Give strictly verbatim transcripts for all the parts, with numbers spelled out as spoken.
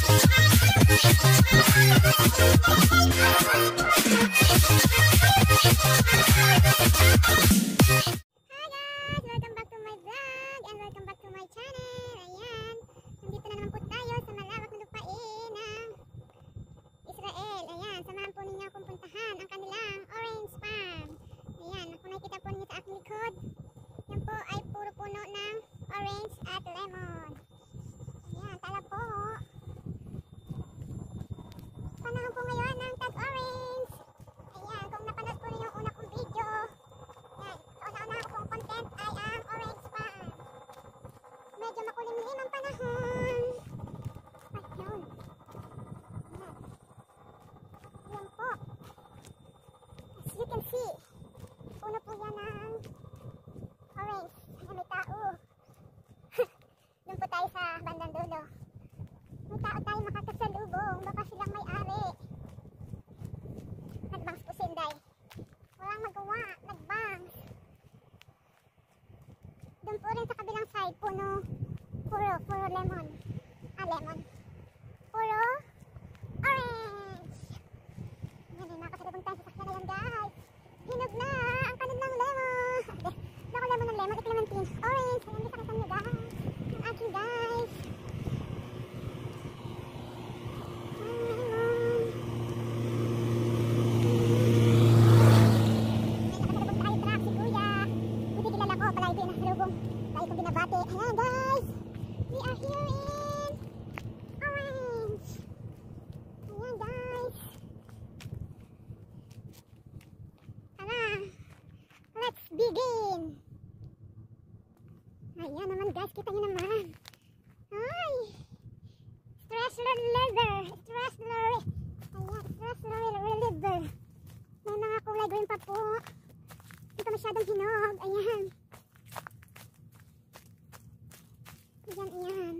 Welcome back to my vlog and welcome back to my channel. Ayan, nandito na naman po tayo sa malawak na lupain ng Israel. Ayan, samahan po ninyo akong puntahan ang kanilang orange farm. Ayan, kung nakikita po ninyo sa aking likod, yan po ay puro puno ng orange at lemon. Ayan, tala po. Panahon po ngayon ng tag-orange. Ayan, kung napanood po ninyo yung una kong video, ayan, kauna-una ko pong content ay ang orange farm. Medyo makulimlim ang panahon. Ay, yun. Ayan. Ayan po. As you can see, puno po yan ng orange. Ayan, may tao. Doon po tayo sa bandang dulo. May tao tayo makakasalubong. Baka silang may-ari. Nagbangs po si Inday. Walang magawa. Nagbangs. Doon po rin sa kabilang side, puno. Puro, puro lemon. Ah, lemon. Puro orange. Yan, yung nakasalubong tayo sa sakyan na yan, guys. Hinog na ang kanilang lemon. Naku, lemon ng lemon. Ito naman tin. Orange. Ayan, bisa kasama nyo, guys. Ang aking guys. Ayan guys, we are here in orange. Ayan guys. Tara, let's begin. Ayan naman guys, kita nyo naman. Ay, stress reliever, stress reliever. Ayan, stress reliever. May mga kulay green pa po. Hindi pa masyadong hinog. Ayan. Ayan, ayan.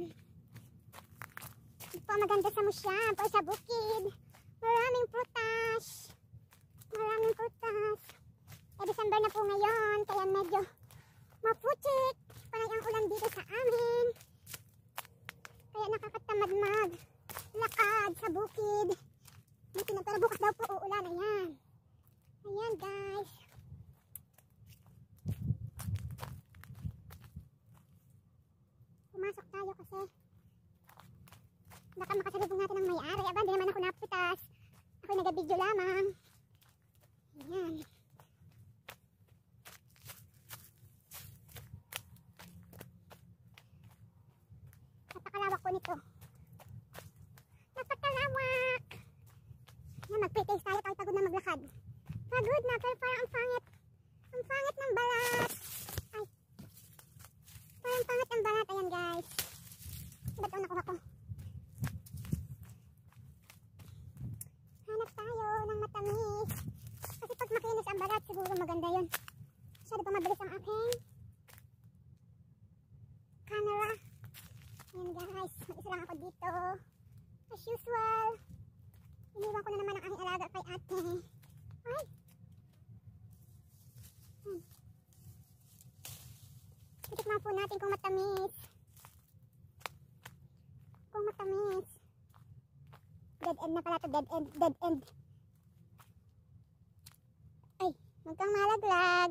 Ito maganda sa musyam o sa bukid. Maraming prutas. Maraming prutas. Eh, December na po ngayon, kaya medyo maputik. Panay ang ulan dito sa amin. Kaya nakakatamad mag lakad sa bukid. Pero bukas daw po uulan. Ayan. Ayan guys. Pumasok tayo kasi baka makasalubong natin ang may-ari. Aba, hindi naman ako napitas. Ako'y nag-video lamang. Ayan. Napakalawak po nito. Napakalawak. Ayan, mag-pre-taste tayo kahit pagod na maglakad. Pagod na, pero parang ang pangit. Ang pangit ng balat. Ay. Parang pangit ang balat. Ayan guys. Ba't ito nakuha ko? Hanap tayo ng matamis. Kasi pag makinis ang balat, siguro maganda yun. Masyado pa mabilis ang aking camera. Ayan guys. Mag-isa lang ako dito. As usual. Iniwan ko na naman ang aking alaga kay ate. Ay. Hmm. Titikman po natin kung matamis. Kung matamis. Dead end na pala ito. Dead end. Dead end. Ay, huwag kang malaglag.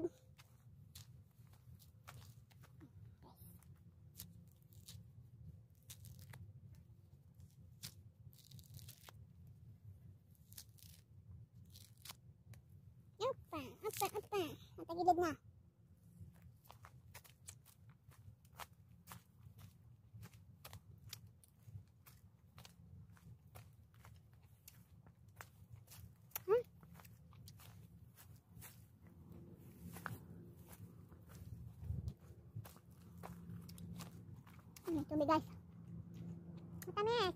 Opa, opa, opa. Natagilid na. May tubig guys. Matamis.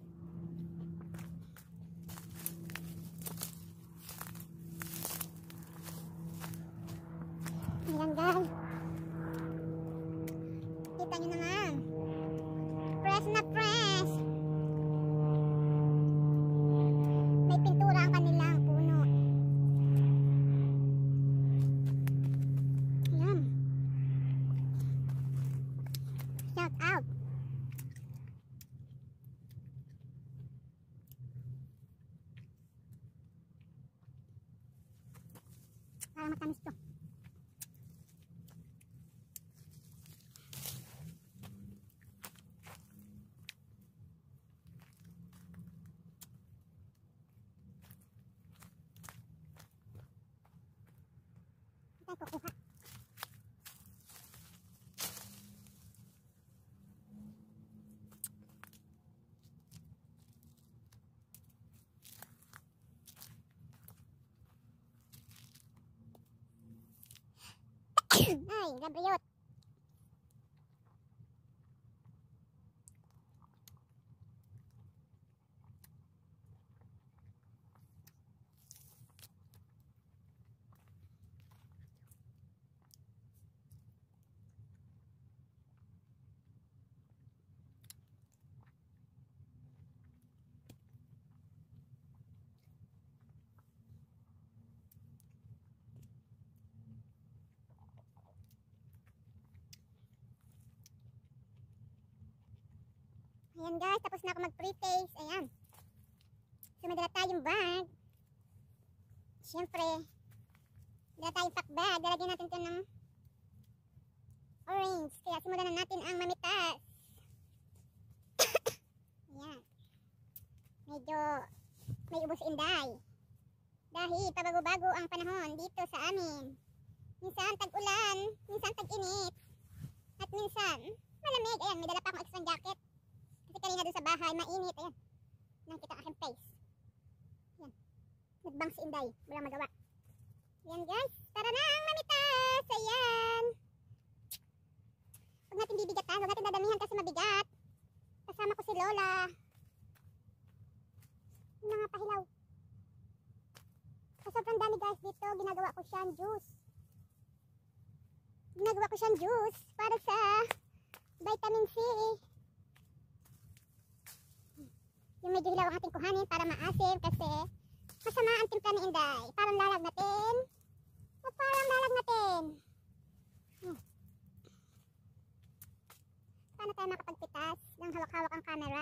Ayan guys. Kita nyo naman. Press na press. May pintura ang kanilang puno. Ayan. Shout out. Parang matamis to. Tayo kukuha. Ay, gabriot. Ayan guys, tapos na ako mag-pre-taste. Ayan. So, may dala tayong bag. Siyempre, dala tayong pack bag. Dalagyan natin ito ng orange. Kaya simulan na natin ang mamitas. Ayan. Medyo may ubos inday. Dahil pabago-bago ang panahon dito sa amin. Minsan tag-ulan, minsan tag-init. At minsan malamig. Ayan, may dala pa akong extra jacket. Kasi kanina doon sa bahay, mainit. Ayan. Nakita ang aking face. Ayan. Nagbang si Inday. Walang magawa. Ayan guys. Tara na ang mamitas. Ayan. Huwag natin bibigatan. Huwag natin dadamihan kasi mabigat. Kasama ko si Lola. Yung mga pahilaw. Sa sobrang dami guys dito, ginagawa ko siyang juice. Ginagawa ko siyang juice para sa vitamin C. Yung medyo hilaw ang ating kuhanin para maasim kasi masama ang timpla ni Inday. Parang lalag natin. O parang lalag natin. Hmm. Paano tayo makapagpitas ng hawak-hawak ang camera?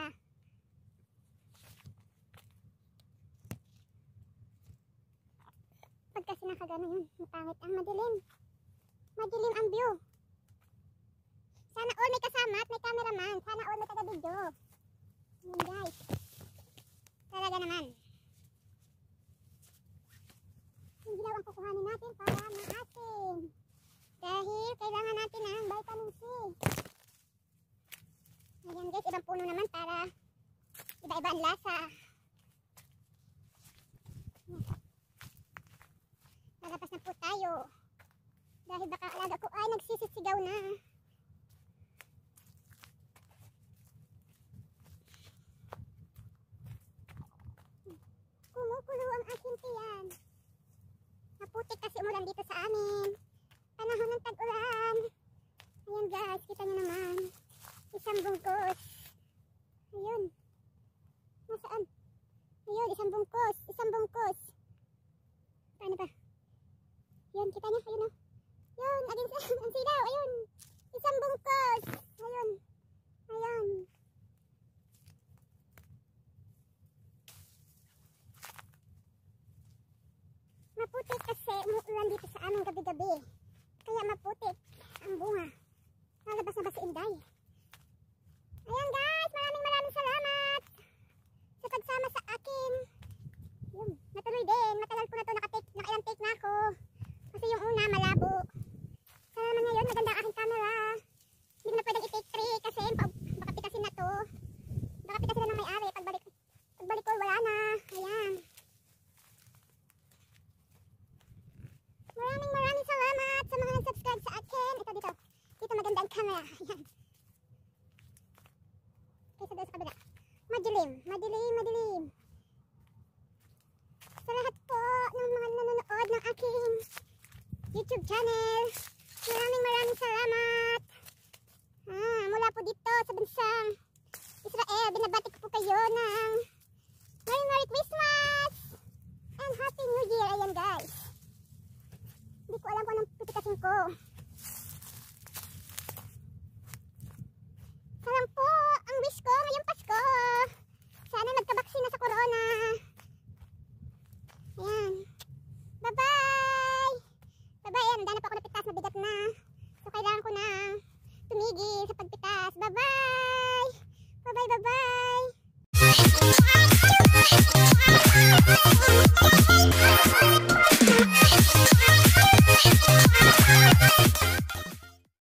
Pag kasi nakagano yun, matangit ang madilim. Madilim ang view. Sana all may kasama at may cameraman. Sana all may taga-video. Yun guys. Talaga naman. Yung hilaw ang kukuhanin natin para maasim. Dahil kailangan natin ng vitamin C. Ayan guys, ibang puno naman para iba-iba ang lasa. Lalabas na po tayo. Dahil baka alaga ko ay nagsisisigaw na. Kumukulo ang aking tiyan. Maputik kasi umulan dito sa amin. Panahon ng tag-ulan. Ayan guys, kita nyo naman. Isang bungkos. Ayun. Nasaan? Ayun, isang bungkos. Isang bungkos. Paano ba? Ayun, kita nyo. Ayun o. Ayun, aging ang silaw. Ayun. Isang bungkos. Ayun. Ayun. Maputik kasi umuulan dito sa aming gabi-gabi. Kaya maputik ang bunga. Lalabas na ba si Inday? Ayan guys, maraming maraming salamat sa pagsama sa akin. Yun, natuloy din. Matagal ko na ito nakatake, nakailang take na ako. Kasi yung una malabo. Sana naman ngayon maganda ang aking camera. Hindi ko na pwedeng i-take three kasi baka pitasin na to. Baka pitasin na ng may-ari. Pagbalik, pagbalik ko wala na. Ayan. Maraming maraming salamat sa mga nag-subscribe sa akin. Ito dito. Dito maganda ang camera. Ayan. Kaysa doon sa kabila. Madilim. Madilim. Madilim. Sa lahat po ng mga nanonood ng aking YouTube channel. Maraming maraming salamat. Ah, mula po dito sa bansang Israel. Binabati ko po kayo ng Merry Merry Christmas and Happy New Year. Ayan guys. Hindi ko alam kung anong pipitasin ko. Salang po ang wish ko ngayong Pasko. Sana magkabaksin na sa corona. Ayan. Bye-bye!